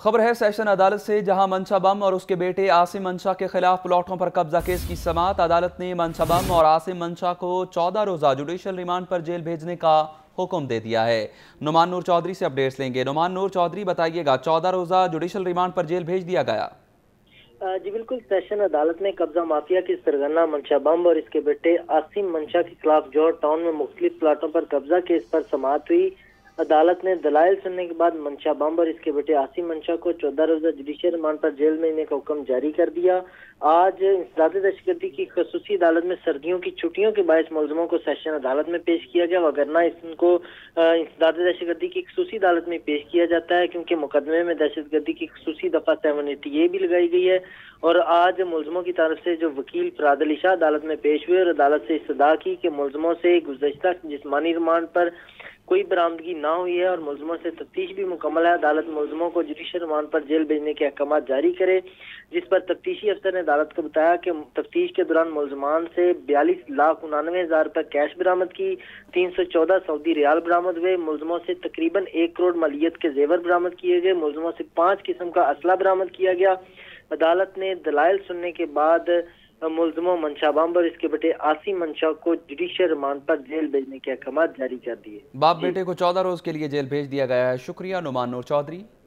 खबर है सेशन अदालत से, जहां मंशा बम और उसके बेटे आसिम मंशा के खिलाफ प्लॉटों पर कब्जा केस की समाअत। अदालत ने मंशा बम और आसिम मंशा को 14 रोज़ा जुडिशल रिमांड पर जेल भेजने का हुक्म दे दिया है। नुमान नूर चौधरी से अपडेट्स लेंगे। नुमान नूर चौधरी, बताइएगा, 14 रोज़ा जुडिशल रिमांड पर जेल भेज दिया गया। जी बिल्कुल, सेशन अदालत ने कब्जा माफिया की सरगना मंशा बम और इसके बेटे आसिम मंशा के खिलाफ जौहर टाउन में मुख्तलिफ प्लाटों पर कब्जा केस पर समाअत हुई। अदालत ने दलाइल सुनने के बाद मंशा बम और इसके बेटे आसिम मंशा को 14 रोजा जुडिशियल रिमांड पर जेल भेजने का हुक्म जारी कर दिया। आज इंसदाद दहशतगर्दी की खसूसी अदालत में सर्दियों की छुट्टियों के बायस मुलजमों को सेशन अदालत में पेश किया गया, वगरना इनको इंसदाद दहशतगर्दी की खसूसी अदालत में पेश किया जाता है, क्योंकि मुकदमे में दहशतगर्दी की खसूसी दफा 780 भी लगाई गई है। और आज मुलजमों की तरफ से जो वकील फराद अली शाह अदालत में पेश हुए और अदालत से इस्तदा की कि मुलजमों से गुज़श्ता जिस्मानी रिमांड पर कोई बरामदगी ना हुई है और मुलजमों से तफ्तीश भी मुकम्मल है। अदालत मुलजमों को जुडिशल रिमांड पर जेल भेजने के अहकाम जारी करे, जिस पर तफ्तीशी अफसर ने अदालत को बताया कि तफ्तीश के दौरान मुलजमान से 42,99,000 रुपये कैश बरामद की, 314 सऊदी रियाल बरामद हुए। मुलजमों से तकरीबन 1 करोड़ मालियत के जेवर बरामद किए गए। मुलजमों से 5 किस्म का असला बरामद किया गया। अदालत ने दलाइल सुनने के बाद मुलजमों मंशा बम और इसके बेटे आसिम मंशा को जुडिशियल रिमांड पर जेल भेजने के अहकाम जारी कर दिए। बाप बेटे को 14 रोज के लिए जेल भेज दिया गया है। शुक्रिया नुमान नूर चौधरी।